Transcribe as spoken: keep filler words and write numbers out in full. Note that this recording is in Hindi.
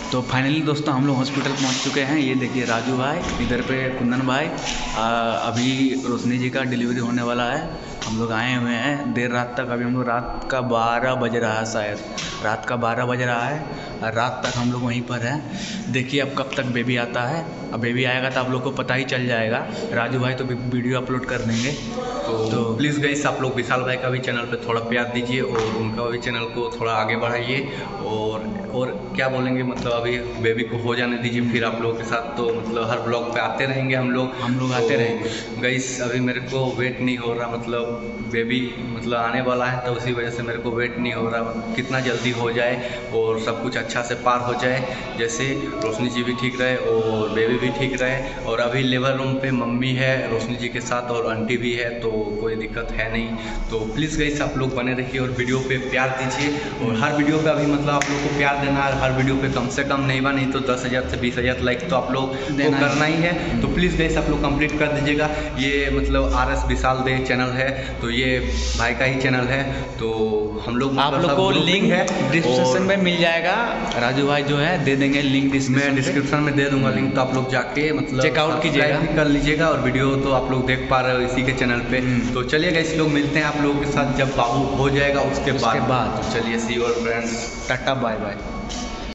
तो फाइनली दोस्तों हम लोग हॉस्पिटल पहुंच चुके हैं। ये देखिए राजू भाई, इधर पे कुंदन भाई। आ, अभी रोशनी जी का डिलीवरी होने वाला है। हम लोग आए हुए हैं देर रात तक। अभी हम लोग रात का बारह बज रहा है, शायद रात का बारह बज रहा है। रात तक हम लोग वहीं पर हैं। देखिए अब कब तक बेबी आता है। अब बेबी आएगा तो आप लोग को पता ही चल जाएगा। राजू भाई तो वीडियो अपलोड कर देंगे। तो, तो प्लीज़ गाइस आप लोग विशाल भाई का भी चैनल पे थोड़ा प्यार दीजिए और उनका भी चैनल को थोड़ा आगे बढ़ाइए। और और क्या बोलेंगे, मतलब अभी बेबी को हो जाने दीजिए, फिर आप लोगों के साथ तो मतलब हर ब्लॉग पे आते रहेंगे हम लोग हम लोग तो आते रहेंगे। गाइस अभी मेरे को वेट नहीं हो रहा, मतलब बेबी मतलब आने वाला है तो उसी वजह से मेरे को वेट नहीं हो रहा कितना जल्दी हो जाए और सब कुछ अच्छा से पार हो जाए, जैसे रोशनी जी भी ठीक रहे और बेबी भी ठीक रहे। और अभी लेबर रूम पे मम्मी है रोशनी जी के साथ और आंटी भी है, तो कोई दिक्कत है नहीं। तो प्लीज़ गाइस आप लोग बने रहिए और वीडियो पे प्यार दीजिए। और हर वीडियो पे अभी मतलब आप लोग को प्यार देना है, हर वीडियो पे कम से कम नहीं बा नहीं तो दस हज़ार से बीस हज़ार लाइक तो आप लोग को करना ही है। तो प्लीज़ गाइस आप लोग कंप्लीट कर दीजिएगा। ये मतलब आर एस विशाल दे चैनल है, तो ये भाई का ही चैनल है। तो हम लोग आप लोग को लिंक है डिस्क्रिप्शन में मिल जाएगा। राजू भाई जो है दे देंगे लिंक, मैं डिस्क्रिप्शन में दे दूंगा लिंक, तो आप लोग जाके मतलब चेकआउट कीजिएगा, कर लीजिएगा। और वीडियो तो आप लोग देख पा रहे हो इसी के चैनल पे। तो चलिए गाइस लोग मिलते हैं आप लोगों के साथ जब बाबू हो जाएगा उसके बाद। बाद चलिए see you all friends, tata bye bye.